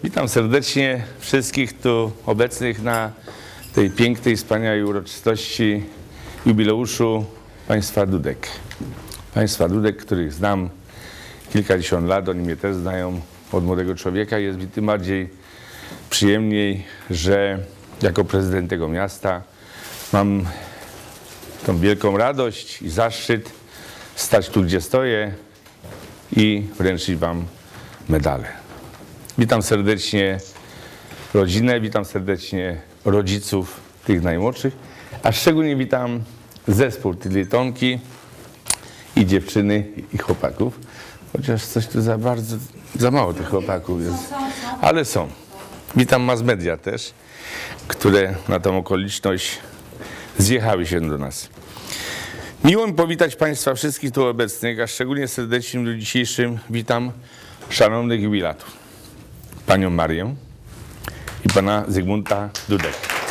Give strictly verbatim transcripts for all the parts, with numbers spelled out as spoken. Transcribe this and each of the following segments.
Witam serdecznie wszystkich tu obecnych na tej pięknej, wspaniałej uroczystości jubileuszu państwa Dudek. Państwa Dudek, których znam kilkadziesiąt lat, oni mnie też znają od młodego człowieka. Jest mi tym bardziej przyjemniej, że jako prezydent tego miasta mam tą wielką radość i zaszczyt stać tu, gdzie stoję i wręczyć wam medale. Witam serdecznie rodzinę, witam serdecznie rodziców tych najmłodszych, a szczególnie witam zespół Tilitonki i dziewczyny i chłopaków, chociaż coś tu za bardzo, za mało tych chłopaków jest, ale są. Witam mass media też, które na tą okoliczność zjechały się do nas. Miło mi powitać Państwa wszystkich tu obecnych, a szczególnie serdecznie w dniu dzisiejszym witam szanownych jubilatów. Panią Marię i pana Zygmunta Dudek.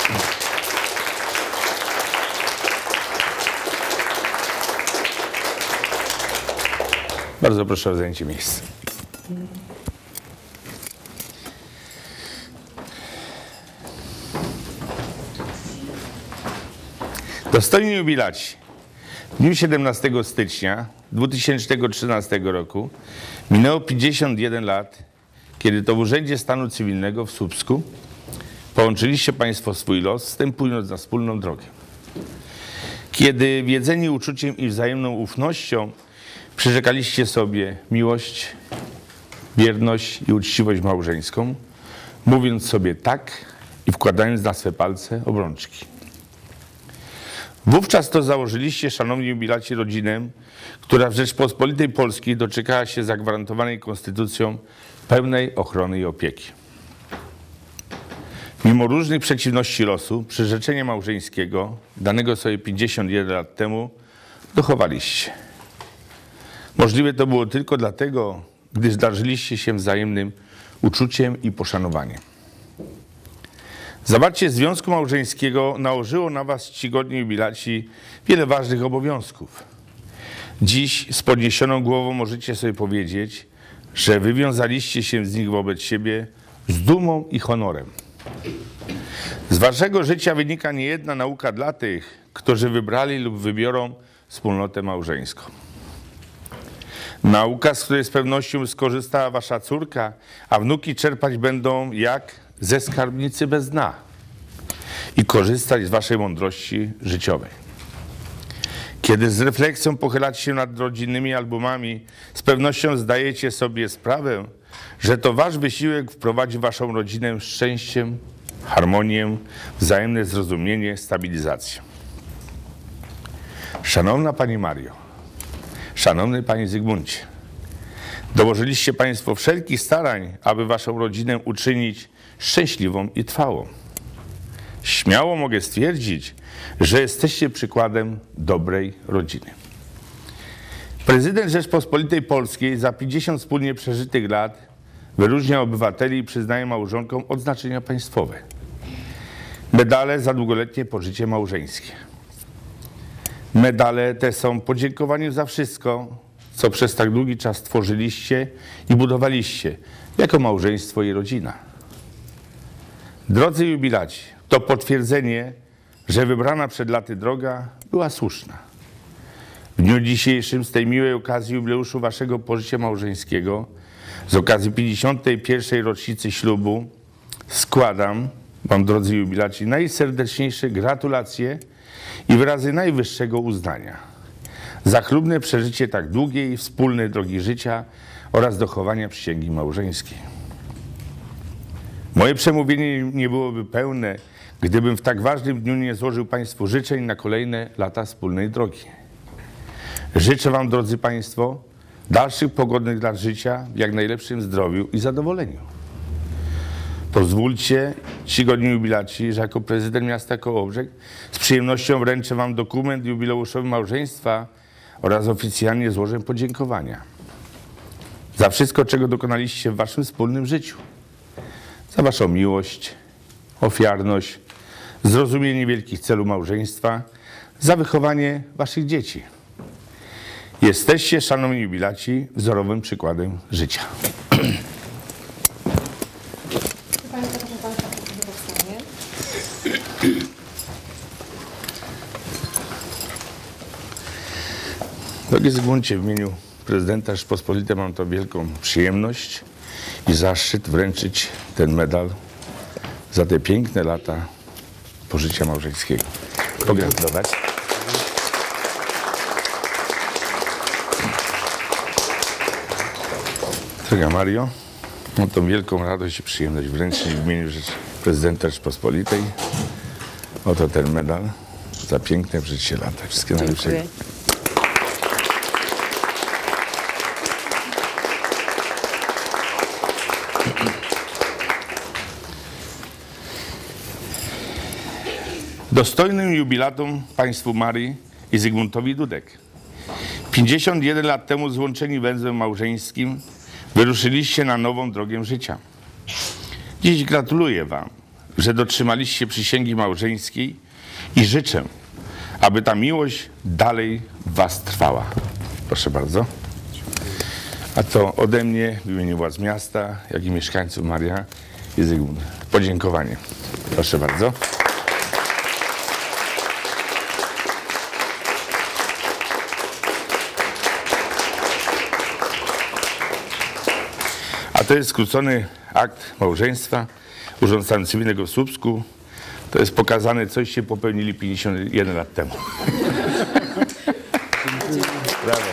Bardzo proszę o zajęcie miejsca. Dostojni jubilaci, w dniu siedemnastego stycznia dwa tysiące trzynastego roku minęło pięćdziesiąt jeden lat, kiedy to w Urzędzie Stanu Cywilnego w Słupsku połączyliście Państwo swój los, wstępując na wspólną drogę. Kiedy wiedzeni uczuciem i wzajemną ufnością przyrzekaliście sobie miłość, wierność i uczciwość małżeńską, mówiąc sobie tak i wkładając na swe palce obrączki. Wówczas to założyliście, szanowni jubilaci, rodzinę, która w Rzeczpospolitej Polskiej doczekała się zagwarantowanej konstytucją pełnej ochrony i opieki. Mimo różnych przeciwności losu, przyrzeczenia małżeńskiego, danego sobie pięćdziesiąt jeden lat temu, dochowaliście. Możliwe to było tylko dlatego, gdyż darzyliście się wzajemnym uczuciem i poszanowaniem. Zawarcie związku małżeńskiego nałożyło na was, czcigodni jubilaci, wiele ważnych obowiązków. Dziś z podniesioną głową możecie sobie powiedzieć, że wywiązaliście się z nich wobec siebie z dumą i honorem. Z waszego życia wynika niejedna nauka dla tych, którzy wybrali lub wybiorą wspólnotę małżeńską. Nauka, z której z pewnością skorzystała wasza córka, a wnuki czerpać będą jak ze skarbnicy bez dna i korzystać z waszej mądrości życiowej. Kiedy z refleksją pochylacie się nad rodzinnymi albumami, z pewnością zdajecie sobie sprawę, że to wasz wysiłek wprowadzi waszą rodzinę szczęściem, harmonię, wzajemne zrozumienie, stabilizację. Szanowna Pani Mario, szanowny Panie Zygmuncie, dołożyliście Państwo wszelkich starań, aby waszą rodzinę uczynić szczęśliwą i trwałą. Śmiało mogę stwierdzić, że jesteście przykładem dobrej rodziny. Prezydent Rzeczpospolitej Polskiej za pięćdziesiąt wspólnie przeżytych lat wyróżnia obywateli i przyznaje małżonkom odznaczenia państwowe. Medale za długoletnie pożycie małżeńskie. Medale te są podziękowaniem za wszystko, co przez tak długi czas tworzyliście i budowaliście jako małżeństwo i rodzina. Drodzy jubilaci, to potwierdzenie, że wybrana przed laty droga była słuszna. W dniu dzisiejszym, z tej miłej okazji jubileuszu waszego pożycia małżeńskiego, z okazji pięćdziesiątej pierwszej rocznicy ślubu, składam wam, drodzy jubilaci, najserdeczniejsze gratulacje i wyrazy najwyższego uznania za chlubne przeżycie tak długiej, wspólnej drogi życia oraz dochowania przysięgi małżeńskiej. Moje przemówienie nie byłoby pełne, gdybym w tak ważnym dniu nie złożył Państwu życzeń na kolejne lata wspólnej drogi. Życzę wam, drodzy Państwo, dalszych pogodnych lat życia w jak najlepszym zdrowiu i zadowoleniu. Pozwólcie, czcigodni jubilaci, że jako prezydent miasta Kołobrzeg z przyjemnością wręczę wam dokument jubileuszowy małżeństwa oraz oficjalnie złożę podziękowania za wszystko, czego dokonaliście w waszym wspólnym życiu. Za waszą miłość, ofiarność, zrozumienie wielkich celów małżeństwa, za wychowanie waszych dzieci. Jesteście, szanowni jubilaci, wzorowym przykładem życia. Państwa, proszę Państwa, proszę do powstania. Drogi Zygmuncie, w imieniu prezydenta Rzeczypospolitej mam to wielką przyjemność i zaszczyt wręczyć ten medal za te piękne lata pożycia małżeńskiego. Pogratulować. Droga Mario, mam tą wielką radość i przyjemność wręczyć w imieniu prezydenta Rzeczypospolitej oto ten medal za piękne życie lata. Wszystkiego najlepszego. Dostojnym jubilatom państwu Marii i Zygmuntowi Dudek. pięćdziesiąt jeden lat temu złączeni węzłem małżeńskim wyruszyliście na nową drogę życia. Dziś gratuluję wam, że dotrzymaliście przysięgi małżeńskiej i życzę, aby ta miłość dalej w was trwała. Proszę bardzo. A to ode mnie w imieniu władz miasta, jak i mieszkańców Maria i Zygmunt. Podziękowanie. Proszę bardzo. A to jest skrócony akt małżeństwa. Urząd Stanu Cywilnego w Słupsku. To jest pokazane, coście popełnili pięćdziesiąt jeden lat temu. Brawo.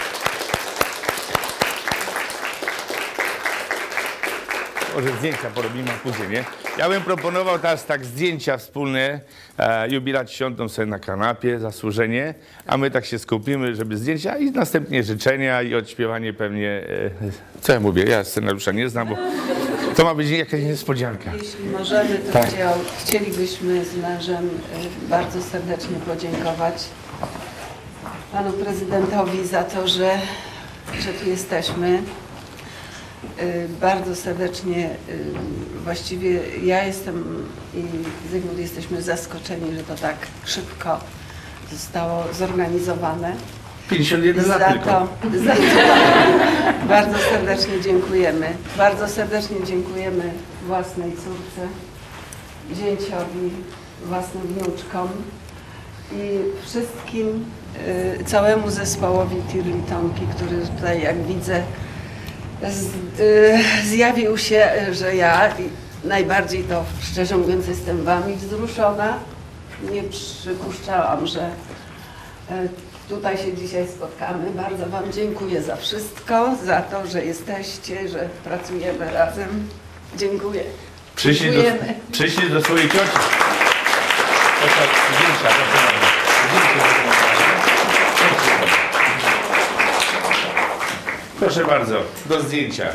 Może zdjęcia porobimy później, nie? Ja bym proponował teraz tak zdjęcia wspólne, e, jubilat świątą sobie na kanapie, zasłużenie, a my tak się skupimy, żeby zdjęcia i następnie życzenia i odśpiewanie pewnie, e, co ja mówię, ja scenariusza nie znam, bo to ma być jakaś niespodzianka. Jeśli możemy, to Tak. chciał, chcielibyśmy z mężem y, bardzo serdecznie podziękować panu prezydentowi za to, że, że tu jesteśmy. Y, Bardzo serdecznie, y, właściwie ja jestem i Zygmunt jesteśmy zaskoczeni, że to tak szybko zostało zorganizowane. pięćdziesiąt jeden lat Za tylko. to, za to bardzo serdecznie dziękujemy. Bardzo serdecznie dziękujemy własnej córce, zięciowi, własnym wnuczkom i wszystkim, y, całemu zespołowi Tirlitonki, który tutaj, jak widzę, z, y, zjawił się, że ja i najbardziej to, szczerze mówiąc, jestem wami wzruszona. Nie przypuszczałam, że y, tutaj się dzisiaj spotkamy. Bardzo wam dziękuję za wszystko, za to, że jesteście, że pracujemy razem. Dziękuję. Przyszli do, Dziękujemy. przyszli do swojej cioci. Proszę, zdjęcia, proszę bardzo. Zdjęcie. Proszę bardzo, do zdjęcia.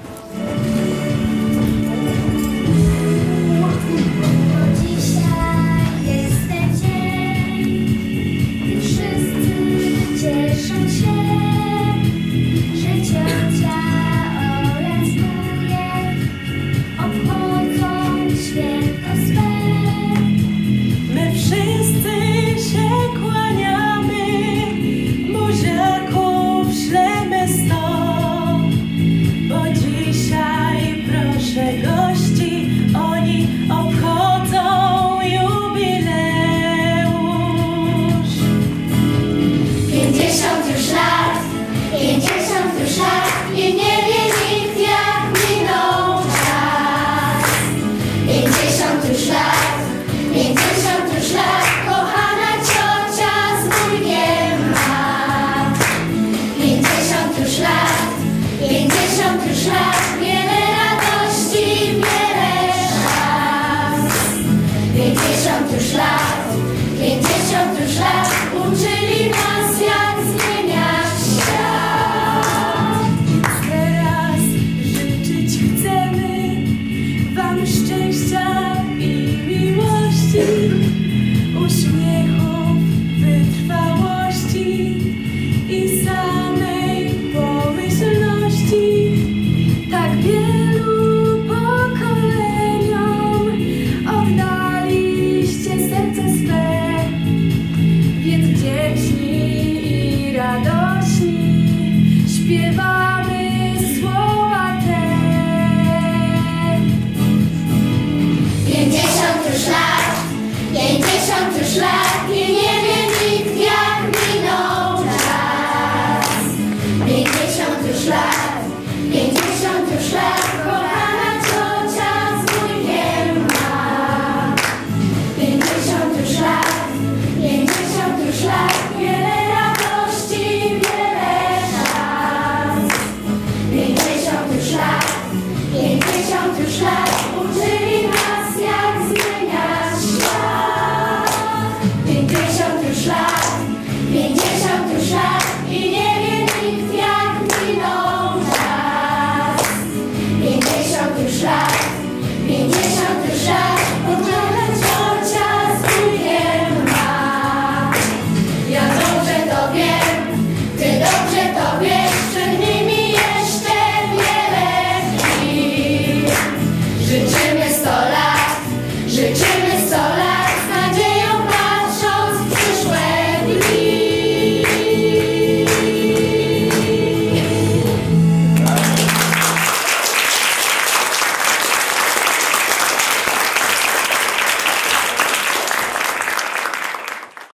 Dzisiaj jest ten dzień, gdy wszyscy cieszą się, że ciocia oręduje, obchodzą święto swe. My wszyscy się kłaniamy, buziaków ślemy sto, bo Życzymy